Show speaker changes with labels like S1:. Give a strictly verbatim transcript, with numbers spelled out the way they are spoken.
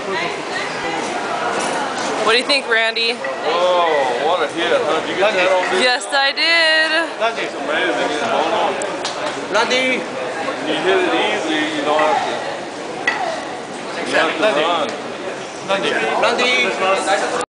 S1: What do you think, Randy?
S2: Oh, what a hit, huh? Did you get that on video?
S1: Yes, I did.
S2: It's amazing. It's hold on.
S3: Lundy!
S2: You hit it easy, you don't have to, you have to run.
S3: Lundy!